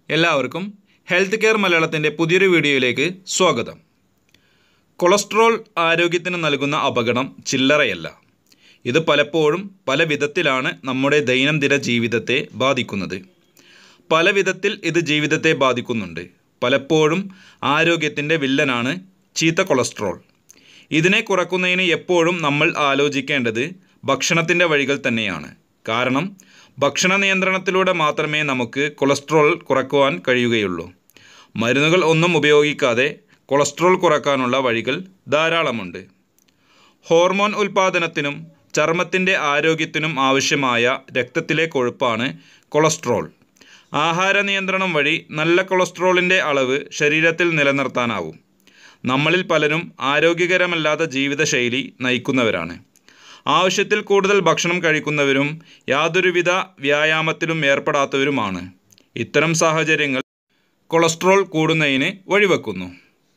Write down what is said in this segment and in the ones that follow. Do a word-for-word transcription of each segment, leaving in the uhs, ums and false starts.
എല്ലാവർക്കും health care മലയാളത്തിൻ്റെ പുതിയൊരു വീഡിയോയിലേക്ക് സ്വാഗതം. കൊളസ്ട്രോൾ ആരോഗ്യത്തിന് നൽകുന്ന അപകടം ചില്ലറയല്ല. ഇത് പലപ്പോഴും പല വിധത്തിലാണ് നമ്മുടെ ദൈനംദിന ജീവിതത്തെ ബാധിക്കുന്നത്. പല വിധത്തിൽ ഇത് ജീവിതത്തെ ബാധിക്കുന്നുണ്ട്. പലപ്പോഴും ആരോഗ്യത്തിൻ്റെ വില്ലനാണ് ചീത്ത കൊളസ്ട്രോൾ. ഇതിനെ കുറയ്ക്കുന്നതിന് എപ്പോഴും നമ്മൾ ആലോചിക്കേണ്ടത് ഭക്ഷണത്തിൻ്റെ വഴികൾ തന്നെയാണ്. കാരണം ഭക്ഷണ നിയന്ത്രണത്തിലൂടെ മാത്രമേ നമുക്ക് കൊളസ്ട്രോൾ കുറയ്ക്കുവാൻ കഴിയുകയുള്ളൂ. മരുന്നുകൾ ഒന്നും ഉപയോഗിക്കാതെ കൊളസ്ട്രോൾ കുറയ്ക്കാനുള്ള വഴികൾ ധാരാളമുണ്ട്. ഹോർമോൺ ഉൽപ്പാദനത്തിനും ചർമ്മത്തിൻ്റെ ആരോഗ്യത്തിനും ആവശ്യമായ രക്തത്തിലെ കൊഴുപ്പാണ് കൊളസ്ട്രോൾ. ആഹാര നിയന്ത്രണം വഴി നല്ല കൊളസ്ട്രോളിൻ്റെ അളവ് ശരീരത്തിൽ നിലനിർത്താനാവും. നമ്മളിൽ പലരും ആരോഗ്യകരമല്ലാത്ത ജീവിതശൈലി നയിക്കുന്നവരാണ്. ആവശ്യത്തിൽ കൂടുതൽ ഭക്ഷണം കഴിക്കുന്നവരും യാതൊരുവിധ വ്യായാമത്തിലും ഏർപ്പെടാത്തവരുമാണ്. ഇത്തരം സാഹചര്യങ്ങൾ കൊളസ്ട്രോൾ കൂടുന്നതിന് വഴിവെക്കുന്നു.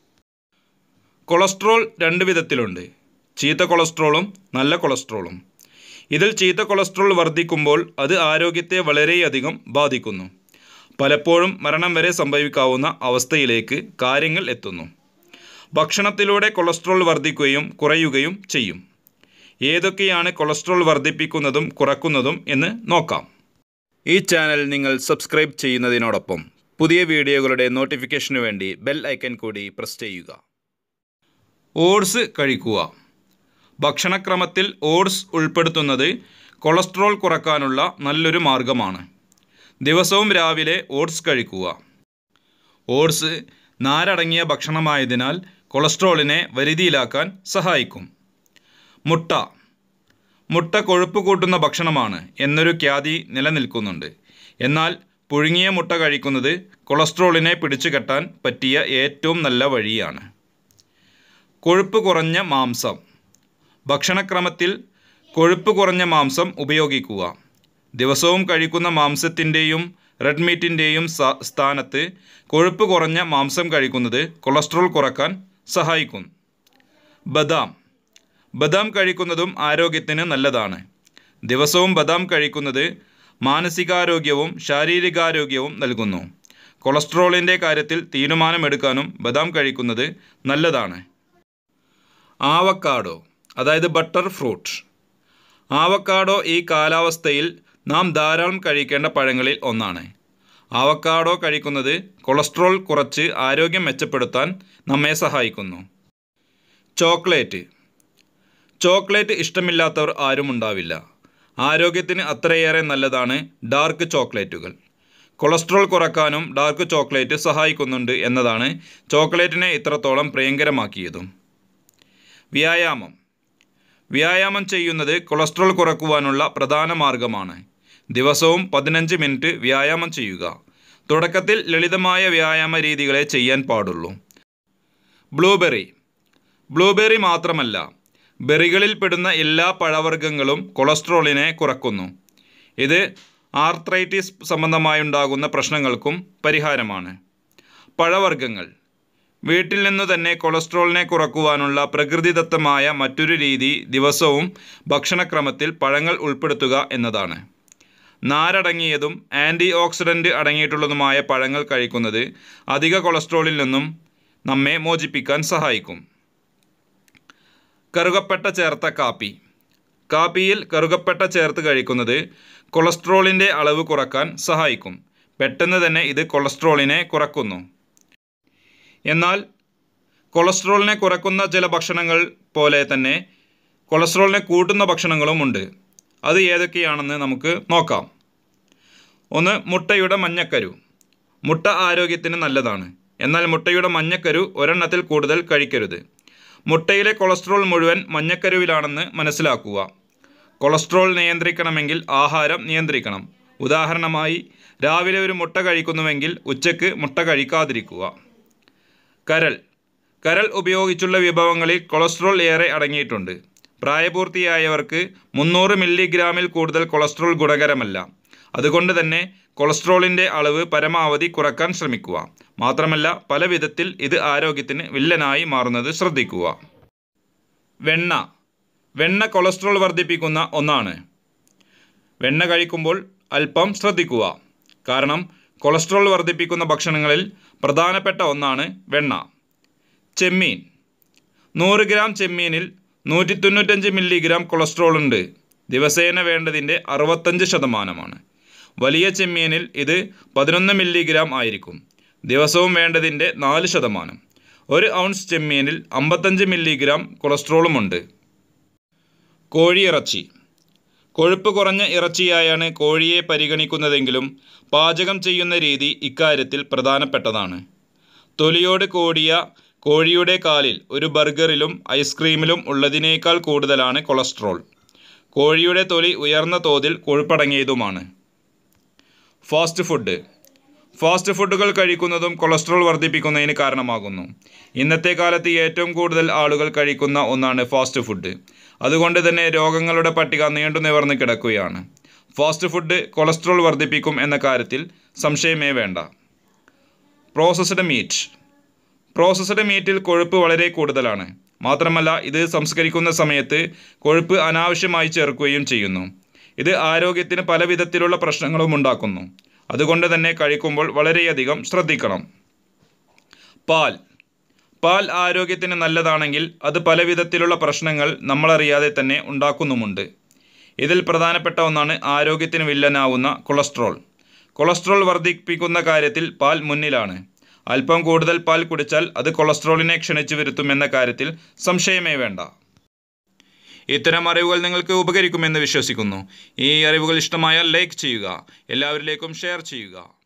കൊളസ്ട്രോൾ രണ്ട് വിധത്തിലുണ്ട്: ചീത്ത കൊളസ്ട്രോളും നല്ല കൊളസ്ട്രോളും. ഇതിൽ ചീത്ത കൊളസ്ട്രോൾ വർദ്ധിക്കുമ്പോൾ അത് ആരോഗ്യത്തെ വളരെയധികം ബാധിക്കുന്നു. പലപ്പോഴും മരണം വരെ സംഭവിക്കാവുന്ന അവസ്ഥയിലേക്ക് കാര്യങ്ങൾ എത്തുന്നു. ഭക്ഷണത്തിലൂടെ കൊളസ്ട്രോൾ വർദ്ധിക്കുകയും കുറയുകയും ചെയ്യും. ഏതൊക്കെയാണ് കൊളസ്ട്രോൾ വർദ്ധിപ്പിക്കുന്നതും കുറയ്ക്കുന്നതും എന്ന് നോക്കാം. ഈ ചാനൽ നിങ്ങൾ സബ്സ്ക്രൈബ് ചെയ്യുന്നതിനോടൊപ്പം പുതിയ വീഡിയോകളുടെ നോട്ടിഫിക്കേഷനു വേണ്ടി ബെൽ ഐക്കൺ കൂടി പ്രസ് ചെയ്യുക. ഓട്സ് കഴിക്കുക. ഭക്ഷണക്രമത്തിൽ ഓട്സ് ഉൾപ്പെടുത്തുന്നത് കൊളസ്ട്രോൾ കുറയ്ക്കാനുള്ള നല്ലൊരു മാർഗമാണ്. ദിവസവും രാവിലെ ഓട്സ് കഴിക്കുക. ഓട്സ് നാരടങ്ങിയ ഭക്ഷണമായതിനാൽ കൊളസ്ട്രോളിനെ വരുതിയിലാക്കാൻ സഹായിക്കും. മുട്ട. മുട്ട കൊഴുപ്പ് കൂട്ടുന്ന ഭക്ഷണമാണ് എന്നൊരു ഖ്യാതി നിലനിൽക്കുന്നുണ്ട്. എന്നാൽ പുഴുങ്ങിയ മുട്ട കഴിക്കുന്നത് കൊളസ്ട്രോളിനെ പിടിച്ചുകെട്ടാൻ പറ്റിയ ഏറ്റവും നല്ല വഴിയാണ്. കൊഴുപ്പ് കുറഞ്ഞ മാംസം. ഭക്ഷണക്രമത്തിൽ കൊഴുപ്പ് കുറഞ്ഞ മാംസം ഉപയോഗിക്കുക. ദിവസവും കഴിക്കുന്ന മാംസത്തിൻ്റെയും റെഡ് മീറ്റിൻ്റെയും സ്ഥാനത്ത് കൊഴുപ്പ് കുറഞ്ഞ മാംസം കഴിക്കുന്നത് കൊളസ്ട്രോൾ കുറയ്ക്കാൻ സഹായിക്കും. ബദാം. ബദാം കഴിക്കുന്നതും ആരോഗ്യത്തിന് നല്ലതാണ്. ദിവസവും ബദാം കഴിക്കുന്നത് മാനസികാരോഗ്യവും ശാരീരികാരോഗ്യവും നൽകുന്നു. കൊളസ്ട്രോളിൻ്റെ കാര്യത്തിൽ തീരുമാനമെടുക്കാനും ബദാം കഴിക്കുന്നത് നല്ലതാണ്. ആവക്കാഡോ, അതായത് ബട്ടർ ഫ്രൂട്ട്. ആവക്കാഡോ ഈ കാലാവസ്ഥയിൽ നാം ധാരാളം കഴിക്കേണ്ട പഴങ്ങളിൽ ഒന്നാണ്. ആവക്കാഡോ കഴിക്കുന്നത് കൊളസ്ട്രോൾ കുറച്ച് ആരോഗ്യം മെച്ചപ്പെടുത്താൻ നമ്മെ സഹായിക്കുന്നു. ചോക്ലേറ്റ്. ചോക്ലേറ്റ് ഇഷ്ടമില്ലാത്തവർ ആരും ഉണ്ടാവില്ല. ആരോഗ്യത്തിന് അത്രയേറെ നല്ലതാണ് ഡാർക്ക് ചോക്ലേറ്റുകൾ. കൊളസ്ട്രോൾ കുറയ്ക്കാനും ഡാർക്ക് ചോക്ലേറ്റ് സഹായിക്കുന്നുണ്ട് എന്നതാണ് ചോക്ലേറ്റിനെ ഇത്രത്തോളം പ്രിയങ്കരമാക്കിയതും. വ്യായാമം. വ്യായാമം ചെയ്യുന്നത് കൊളസ്ട്രോൾ കുറയ്ക്കുവാനുള്ള പ്രധാന മാർഗമാണ്. ദിവസവും പതിനഞ്ച് മിനിറ്റ് വ്യായാമം ചെയ്യുക. തുടക്കത്തിൽ ലളിതമായ വ്യായാമ രീതികളെ ചെയ്യാൻ പാടുള്ളൂ. ബ്ലൂബെറി. ബ്ലൂബെറി മാത്രമല്ല, ബെറികളിൽ പെടുന്ന എല്ലാ പഴവർഗ്ഗങ്ങളും കൊളസ്ട്രോളിനെ കുറയ്ക്കുന്നു. ഇത് ആർത്രൈറ്റിസ് സംബന്ധമായുണ്ടാകുന്ന പ്രശ്നങ്ങൾക്കും പരിഹാരമാണ്. പഴവർഗ്ഗങ്ങൾ. വീട്ടിൽ നിന്നു തന്നെ കൊളസ്ട്രോളിനെ കുറയ്ക്കുവാനുള്ള പ്രകൃതിദത്തമായ മറ്റൊരു രീതി ദിവസവും ഭക്ഷണക്രമത്തിൽ പഴങ്ങൾ ഉൾപ്പെടുത്തുക എന്നതാണ്. നാരടങ്ങിയതും ആൻറ്റി ഓക്സിഡൻറ്റ് അടങ്ങിയിട്ടുള്ളതുമായ പഴങ്ങൾ കഴിക്കുന്നത് അധിക കൊളസ്ട്രോളിൽ നിന്നും നമ്മെ മോചിപ്പിക്കാൻ സഹായിക്കും. കറുകപ്പട്ട ചേർത്ത കാപ്പി. കാപ്പിയിൽ കറുകപ്പട്ട ചേർത്ത് കഴിക്കുന്നത് കൊളസ്ട്രോളിൻ്റെ അളവ് കുറയ്ക്കാൻ സഹായിക്കും. പെട്ടെന്ന് തന്നെ ഇത് കൊളസ്ട്രോളിനെ കുറയ്ക്കുന്നു. എന്നാൽ കൊളസ്ട്രോളിനെ കുറയ്ക്കുന്ന ചില ഭക്ഷണങ്ങൾ പോലെ തന്നെ കൊളസ്ട്രോളിനെ കൂട്ടുന്ന ഭക്ഷണങ്ങളുമുണ്ട്. അത് ഏതൊക്കെയാണെന്ന് നമുക്ക് നോക്കാം. ഒന്ന്, മുട്ടയുടെ മഞ്ഞക്കരു. മുട്ട ആരോഗ്യത്തിന് നല്ലതാണ്. എന്നാൽ മുട്ടയുടെ മഞ്ഞക്കരു ഒരെണ്ണത്തിൽ കൂടുതൽ കഴിക്കരുത്. മുട്ടയിലെ കൊളസ്ട്രോൾ മുഴുവൻ മഞ്ഞക്കരുവിലാണെന്ന് മനസ്സിലാക്കുക. കൊളസ്ട്രോൾ നിയന്ത്രിക്കണമെങ്കിൽ ആഹാരം നിയന്ത്രിക്കണം. ഉദാഹരണമായി, രാവിലെ ഒരു മുട്ട കഴിക്കുന്നുവെങ്കിൽ ഉച്ചയ്ക്ക് മുട്ട കഴിക്കാതിരിക്കുക. കരൾ. കരൾ ഉപയോഗിച്ചുള്ള വിഭവങ്ങളിൽ കൊളസ്ട്രോൾ ഏറെ അടങ്ങിയിട്ടുണ്ട്. പ്രായപൂർത്തിയായവർക്ക് മുന്നൂറ് മില്ലിഗ്രാമിൽ കൂടുതൽ കൊളസ്ട്രോൾ ഗുണകരമല്ല. അതുകൊണ്ട് തന്നെ കൊളസ്ട്രോളിൻ്റെ അളവ് പരമാവധി കുറയ്ക്കാൻ ശ്രമിക്കുക. മാത്രമല്ല, പല വിധത്തിൽ ഇത് ആരോഗ്യത്തിന് വില്ലനായി മാറുന്നത് ശ്രദ്ധിക്കുക. വെണ്ണ. വെണ്ണ കൊളസ്ട്രോൾ വർദ്ധിപ്പിക്കുന്ന ഒന്നാണ്. വെണ്ണ കഴിക്കുമ്പോൾ അല്പം ശ്രദ്ധിക്കുക. കാരണം കൊളസ്ട്രോൾ വർദ്ധിപ്പിക്കുന്ന ഭക്ഷണങ്ങളിൽ പ്രധാനപ്പെട്ട ഒന്നാണ് വെണ്ണ. ചെമ്മീൻ. നൂറ് ഗ്രാം ചെമ്മീനിൽ നൂറ്റി തൊണ്ണൂറ്റഞ്ച് മില്ലിഗ്രാം കൊളസ്ട്രോൾ ഉണ്ട്. ദിവസേന വേണ്ടതിൻ്റെ അറുപത്തഞ്ച് ശതമാനമാണ്. വലിയ ചെമ്മീനിൽ ഇത് പതിനൊന്ന് മില്ലിഗ്രാം ആയിരിക്കും. ദിവസവും വേണ്ടതിൻ്റെ നാല് ശതമാനം. ഒരു ഔൺസ് ചെമ്മീനിൽ അമ്പത്തഞ്ച് മില്ലിഗ്രാം കൊളസ്ട്രോളുമുണ്ട്. കോഴിയിറച്ചി. കൊഴുപ്പ് കുറഞ്ഞ ഇറച്ചിയായാണ് കോഴിയെ പരിഗണിക്കുന്നതെങ്കിലും പാചകം ചെയ്യുന്ന രീതി ഇക്കാര്യത്തിൽ പ്രധാനപ്പെട്ടതാണ്. തൊലിയോട് കൂടിയ കോഴിയുടെ കാലിൽ ഒരു ബർഗറിലും ഐസ്ക്രീമിലും ഉള്ളതിനേക്കാൾ കൂടുതലാണ് കൊളസ്ട്രോൾ. കോഴിയുടെ തൊലി ഉയർന്ന തോതിൽ കൊഴുപ്പടങ്ങിയതുമാണ്. Fast food. ഫാസ്റ്റ് ഫുഡുകൾ കഴിക്കുന്നതും കൊളസ്ട്രോൾ വർദ്ധിപ്പിക്കുന്നതിന് കാരണമാകുന്നു. ഇന്നത്തെ കാലത്ത് ഏറ്റവും കൂടുതൽ ആളുകൾ കഴിക്കുന്ന ഒന്നാണ് ഫാസ്റ്റ് ഫുഡ്. അതുകൊണ്ട് തന്നെ രോഗങ്ങളുടെ പട്ടിക നീണ്ടു നിവർന്ന് കിടക്കുകയാണ്. ഫാസ്റ്റ് ഫുഡ് കൊളസ്ട്രോൾ വർദ്ധിപ്പിക്കും എന്ന കാര്യത്തിൽ സംശയമേ വേണ്ട. Processed meet. പ്രോസസ്ഡ് മീറ്റിൽ കൊഴുപ്പ് വളരെ കൂടുതലാണ്. മാത്രമല്ല ഇത് സംസ്കരിക്കുന്ന സമയത്ത് കൊഴുപ്പ് അനാവശ്യമായി ചേർക്കുകയും ചെയ്യുന്നു. ഇത് ആരോഗ്യത്തിന് പല വിധത്തിലുള്ള പ്രശ്നങ്ങളും ഉണ്ടാക്കുന്നു. അതുകൊണ്ട് തന്നെ കഴിക്കുമ്പോൾ വളരെയധികം ശ്രദ്ധിക്കണം. പാൽ. പാൽ ആരോഗ്യത്തിന് നല്ലതാണെങ്കിൽ അത് പല വിധത്തിലുള്ള പ്രശ്നങ്ങൾ നമ്മളറിയാതെ തന്നെ ഉണ്ടാക്കുന്നുമുണ്ട്. ഇതിൽ പ്രധാനപ്പെട്ട ഒന്നാണ് ആരോഗ്യത്തിന് വില്ലനാവുന്ന കൊളസ്ട്രോൾ. കൊളസ്ട്രോൾ വർദ്ധിപ്പിക്കുന്ന കാര്യത്തിൽ പാൽ മുന്നിലാണ്. അല്പം കൂടുതൽ പാൽ കുടിച്ചാൽ അത് കൊളസ്ട്രോളിനെ ക്ഷണിച്ചു വരുത്തുമെന്ന കാര്യത്തിൽ സംശയമേ വേണ്ട. ഇത്തരം അറിവുകൾ നിങ്ങൾക്ക് ഉപകരിക്കുമെന്ന് വിശ്വസിക്കുന്നു. ഈ അറിവുകൾ ഇഷ്ടമായാൽ ലൈക്ക് ചെയ്യുക, എല്ലാവരിലേക്കും ഷെയർ ചെയ്യുക.